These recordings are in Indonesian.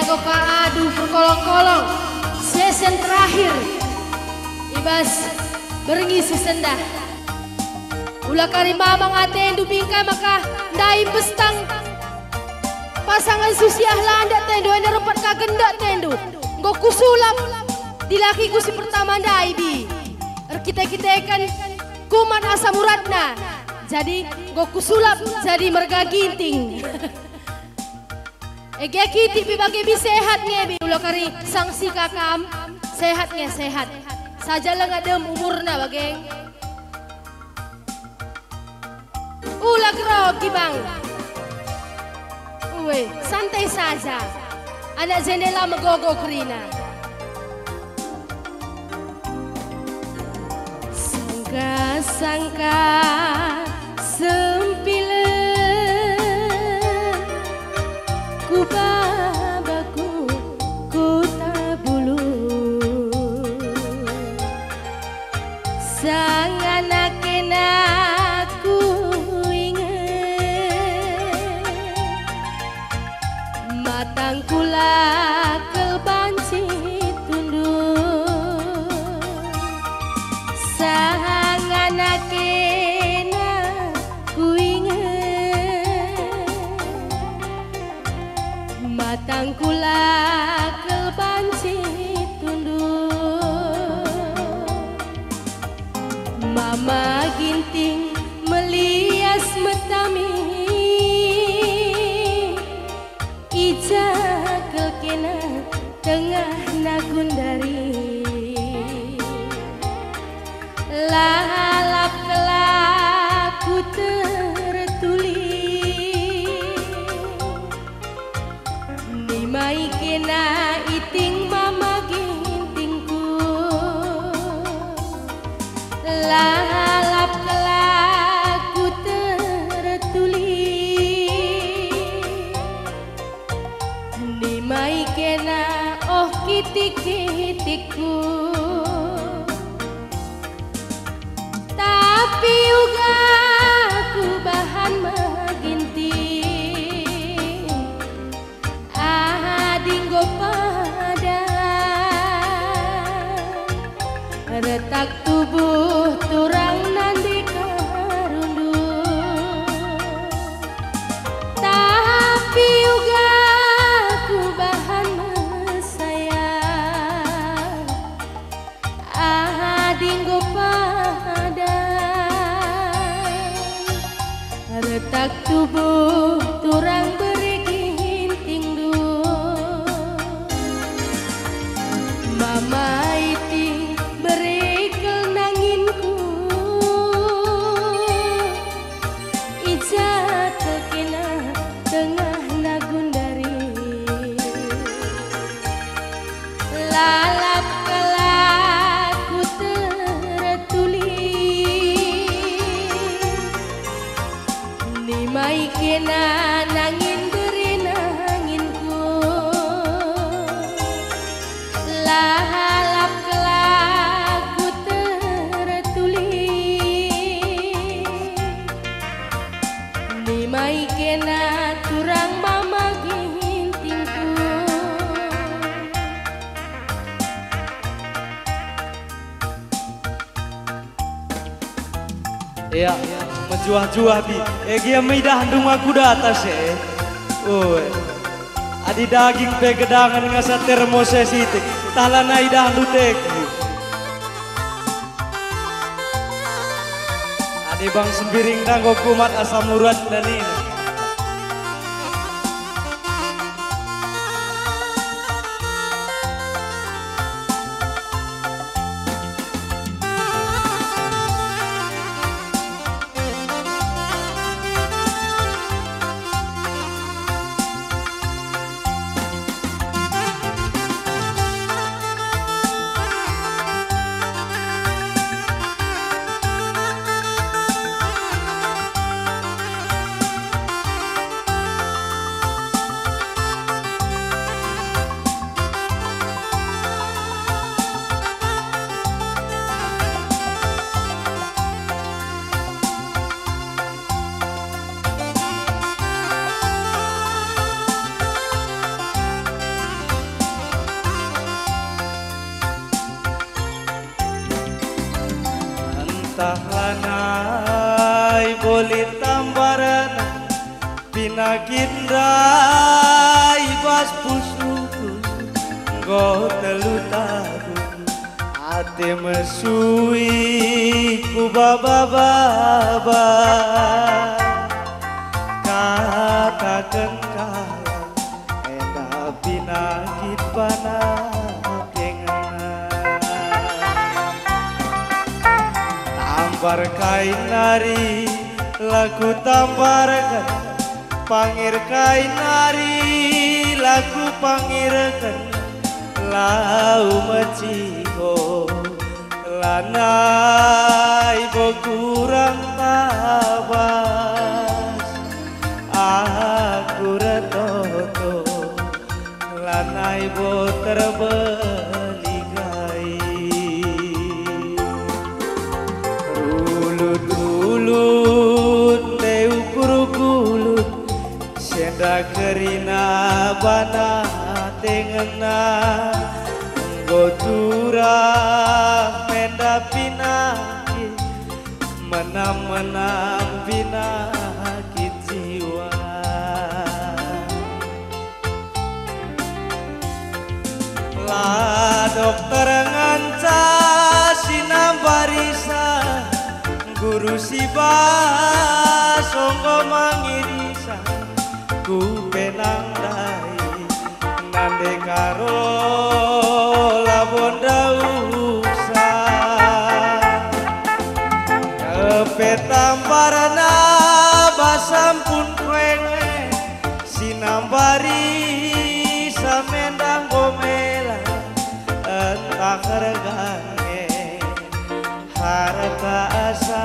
go adu berkolong-kolong. Season terakhir. Ibas berengi sesendah. Ulah kari mamang atendu bingkai maka dai bestang. Pasangan susiah landak tendu ene repat kagendak tendu. Go kusulap dilaki kusi pertama dai bi. Kita kan kuman asam uratna. Jadi go kusulap jadi merga ginting. Ege kiti bi bagi bi sehat nge bi ulah kari sangsi kakam sehat nge sehat. Saja lah ngadem umurna bageng. Ulah grogi bang. Uwe, santai saja. Anak jendela megogo kerina. Sangka-sangka sempile ku babaku ku tabulu sang anak aku ingat matang kula kebanci tunduk sang anak aku ingat matang kula kebanci tunduk mama ginting melias metami ija kekena tengah nagundari lalap kelaku tertulis nimai kena iting mama gintingku lalap kelaku tertulis nimai kena oh kitik-kitikku tapi uga ku bahan maginting adinggo pada retak tubuh turang nandi karundung tapi uga ku bahan mesayang adinggo pada retak tubuh turang beriginting mama iting berekel nanginku ija tekena tengah nagundari lalap kelaku tertulis nimai kena nangin beri nanginku lalap kelaku tertulis nimai kena turang mama gintingku Iya, menjuah-juah bi. Egi midah handung aku atas ya. Adi daging pe gedangan ngasa termosesitik. Talana idah lutek. Adi bang sembiring danggo kumat asam urat dan ini. Pinakit rai bas pusuku nggo telu tahun ate mesui ku baba-baba katakan kaya enda pinakit panakengana tampar kain nari lagu tamparkan pangir kain nari lagu pangirkan lau maciko lanai bo kurang tabas aku retoto lanai bo terbeligai ulut-ulut teu kulut senda kerina bana tengena gotura menda pinakit menam-menam pinakit jiwa lah dokter nganca sinam barisa guru siba songgo mangirisa ku penang dai nande karo labonda usah kepetamparana basampun kwenge sinambari samendang gomela entah regange harta asa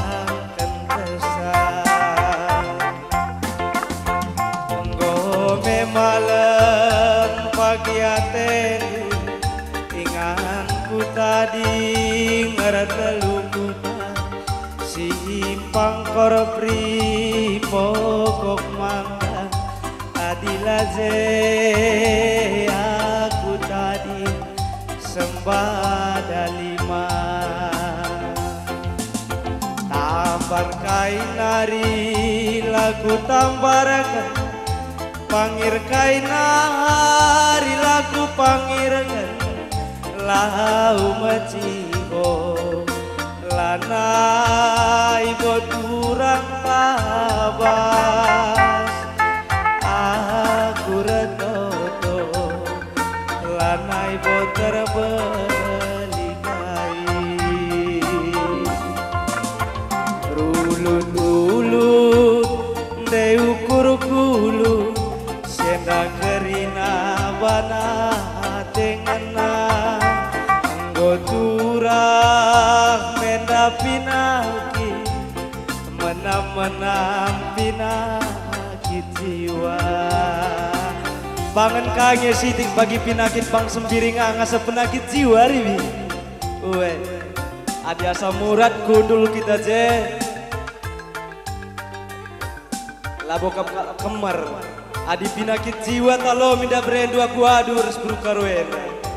malam pagi atenu inganku tadi ngertelukuta simpang korpri pokok mangga adilaze aku tadi sembada lima tambar kain nari lagu tambarkan pangir kain nari lagu pangirkan lau maciko lanai boturang tabas aku retoto lanai boter belikai rulut-ulut deukur kulut senda kerina bana tengena goturah menda pinaki menam-menam pinakit jiwa bangen kage sitik bagi pinakit bang sembiring ngasa penakit jiwa ribi uwe adi asa murad kudul kita je labo kemar adi pinakit jiwa talo minda berendu aku adur sepuluh karwen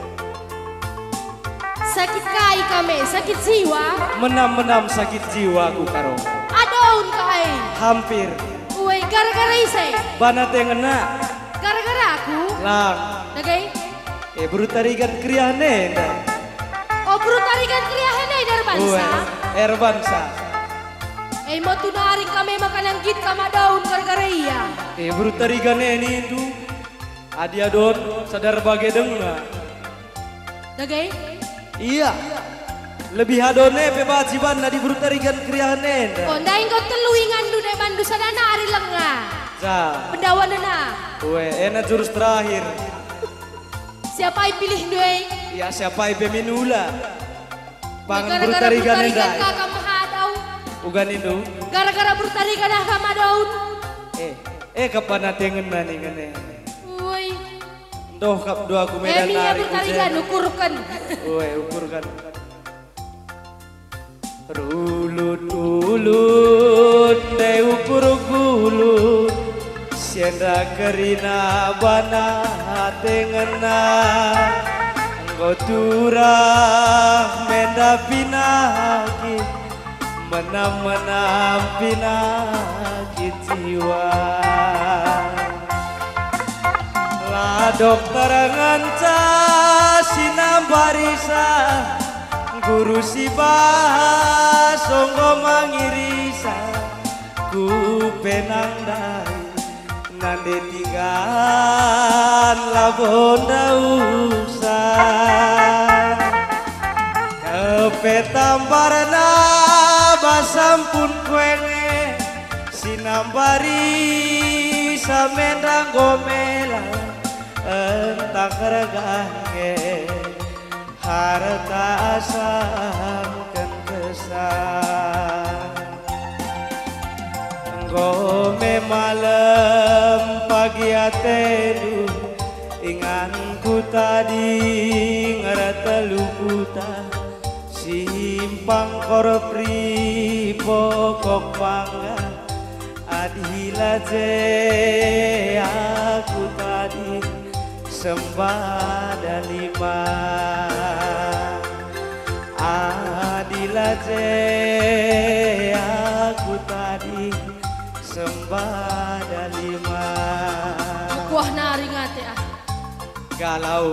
sakit kai kami sakit jiwa menam-menam sakit jiwa aku karo adaun kai hampir uwe gara-gara isai bana tengena gara-gara aku lang nagai buru tarigan kriahne oh buru tarigan kriahne dari bangsa bangsa mau tunari kami makanan git kama daun gara-gara iya buru tarigan ini itu adi adon sadar bagai denga nagai iya lebih adone pebajiban na di buru tarigan kriahne oh ndaing kau teluingan du de mandu sadana ari lenga pendawan na enak jurus terakhir siapa yang pilih doi ya siapa yang peminula pangan buru gara-gara tarigan bertarikan kakak mahadau ugan itu gara-gara bertarikan kakak daun kapan nanti ngena nih ngene woi doh kap doa aku medan Emi ya nari bertarikan ukurkan ukurkan rulut-ulut teh ukur gulut sienda kerina bana tengena engkau turah menda pinakit menam-menam pinakit jiwa dokter nganca sinambarisa guru si bahas songgo mangirisa ku penang dari nande tinggal labonda usah kepetambarna basampun kuenge sinambari samendang gomela entang regange harta asangkan kesan gome malam pagi atelu inganku tadi ngeratelu puta simpang korpri pokok pangga adila je aku tadi sembada lima adila je aku tadi sembada lima kuah nari ngate ah galau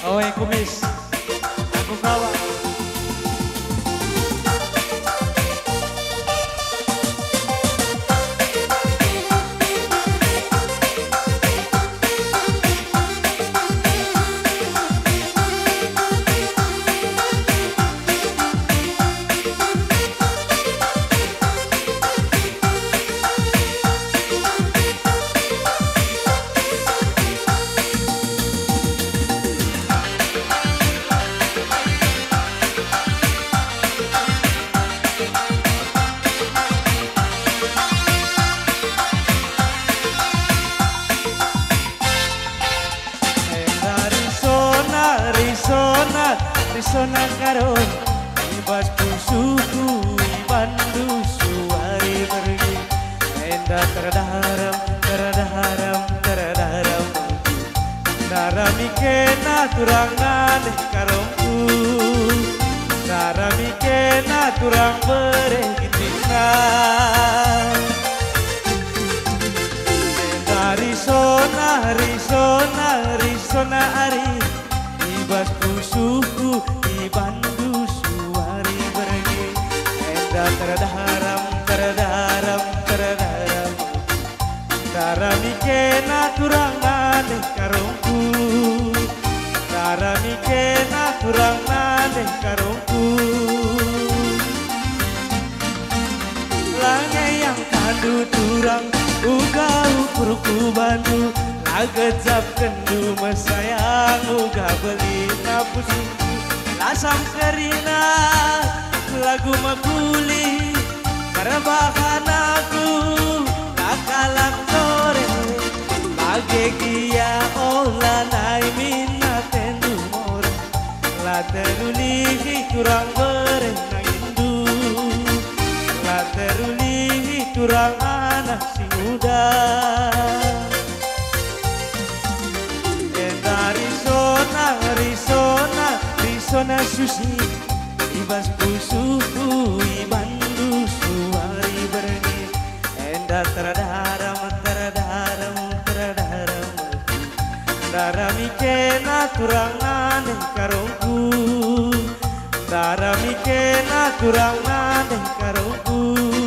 Owe kumis, aku kawan. Risona karon ibas pusuku ibandu suari pergi enda terdaharam daramikena turangan karomku daramikena turang beregitina enda risona ari ibas pusuku ibandu suari pergi enda terdaharam daramikena turangan karongku daramikena turangan karongku langai yang kandu turang uga ukurku bandu lagejap kendu mesayang uga beli napusinku lasam kerina lagu makuli karabahan aku kakalak sore bagi dia ola nai minaten dumor la terulihi kurang berenang indu la terulihi kurang anak si muda Risona susi ibas pusuku ibandu suari berni enda terdaharam daramikena turangan karongku daramikena turangan karongku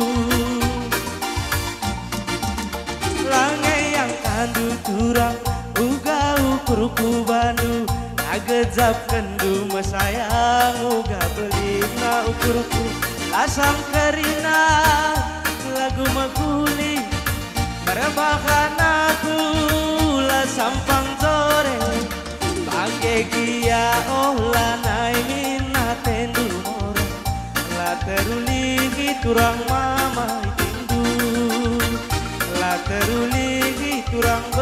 langai yang kandu turang uga ukurku bandu agejap kendu mesayang uga belina ukurku asam kerina lagu makuli merebahan aku la sampang sore bangke gia olah nai minaten dumor la terulihi turang mama itindu la terulihi turang